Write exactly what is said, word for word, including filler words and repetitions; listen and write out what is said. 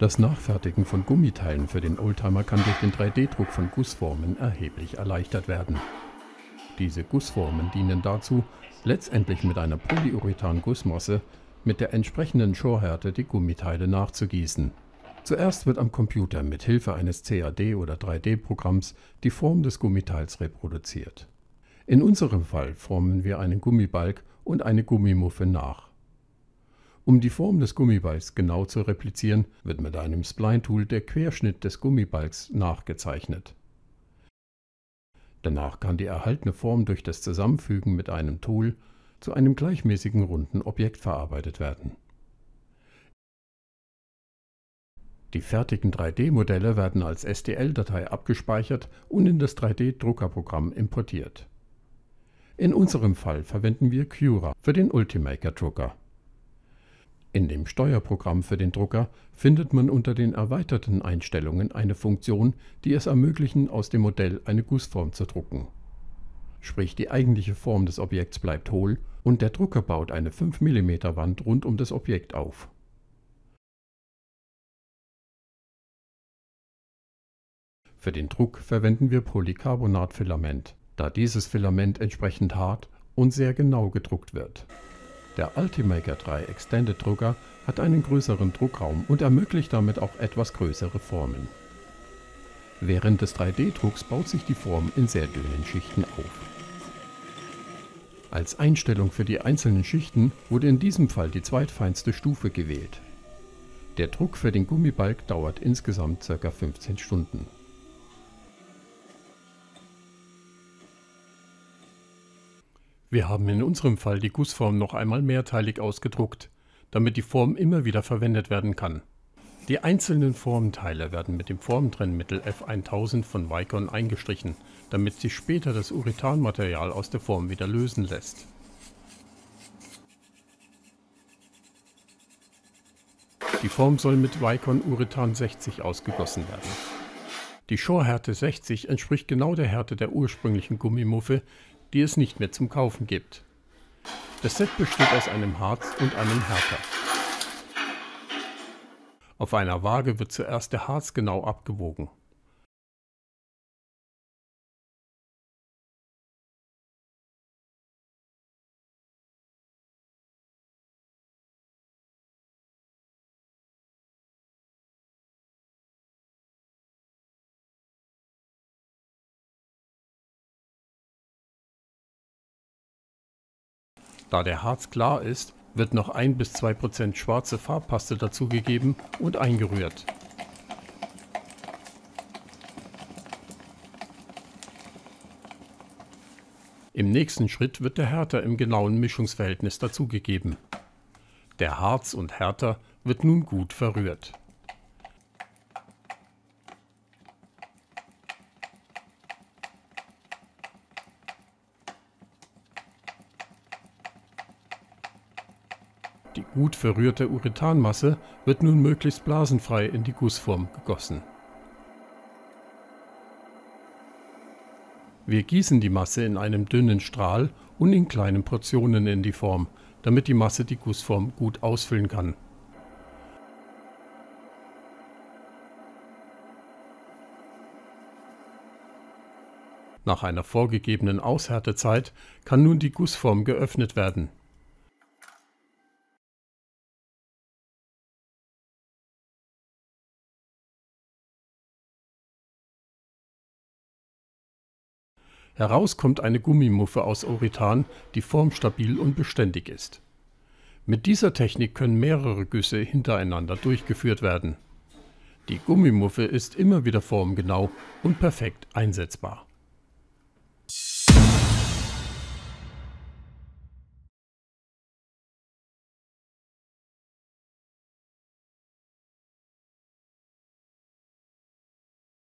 Das Nachfertigen von Gummiteilen für den Oldtimer kann durch den drei D Druck von Gussformen erheblich erleichtert werden. Diese Gussformen dienen dazu, letztendlich mit einer Polyurethan-Gussmasse mit der entsprechenden Schorhärte die Gummiteile nachzugießen. Zuerst wird am Computer mit Hilfe eines C A D- oder drei D Programms die Form des Gummiteils reproduziert. In unserem Fall formen wir einen Gummibalg und eine Gummimuffe nach. Um die Form des Gummibalgs genau zu replizieren, wird mit einem Spline-Tool der Querschnitt des Gummibalgs nachgezeichnet. Danach kann die erhaltene Form durch das Zusammenfügen mit einem Tool zu einem gleichmäßigen runden Objekt verarbeitet werden. Die fertigen drei D Modelle werden als S T L-Datei abgespeichert und in das drei D Druckerprogramm importiert. In unserem Fall verwenden wir Cura für den Ultimaker Drucker. In dem Steuerprogramm für den Drucker findet man unter den erweiterten Einstellungen eine Funktion, die es ermöglichen, aus dem Modell eine Gussform zu drucken. Sprich, die eigentliche Form des Objekts bleibt hohl und der Drucker baut eine fünf Millimeter Wand rund um das Objekt auf. Für den Druck verwenden wir Polycarbonatfilament, da dieses Filament entsprechend hart und sehr genau gedruckt wird. Der Ultimaker drei Extended Drucker hat einen größeren Druckraum und ermöglicht damit auch etwas größere Formen. Während des drei D Drucks baut sich die Form in sehr dünnen Schichten auf. Als Einstellung für die einzelnen Schichten wurde in diesem Fall die zweitfeinste Stufe gewählt. Der Druck für den Gummibalg dauert insgesamt ca. fünfzehn Stunden. Wir haben in unserem Fall die Gussform noch einmal mehrteilig ausgedruckt, damit die Form immer wieder verwendet werden kann. Die einzelnen Formenteile werden mit dem Formtrennmittel F tausend von Vicon eingestrichen, damit sich später das Urethanmaterial aus der Form wieder lösen lässt. Die Form soll mit Vicon Urethan sechzig ausgegossen werden. Die Schorhärte sechzig entspricht genau der Härte der ursprünglichen Gummimuffe, die es nicht mehr zum Kaufen gibt. Das Set besteht aus einem Harz und einem Härter. Auf einer Waage wird zuerst der Harz genau abgewogen. Da der Harz klar ist, wird noch ein bis zwei Prozent schwarze Farbpaste dazugegeben und eingerührt. Im nächsten Schritt wird der Härter im genauen Mischungsverhältnis dazugegeben. Der Harz und Härter wird nun gut verrührt. Die gut verrührte Urethanmasse wird nun möglichst blasenfrei in die Gussform gegossen. Wir gießen die Masse in einem dünnen Strahl und in kleinen Portionen in die Form, damit die Masse die Gussform gut ausfüllen kann. Nach einer vorgegebenen Aushärtezeit kann nun die Gussform geöffnet werden. Heraus kommt eine Gummimuffe aus Urethan, die formstabil und beständig ist. Mit dieser Technik können mehrere Güsse hintereinander durchgeführt werden. Die Gummimuffe ist immer wieder formgenau und perfekt einsetzbar.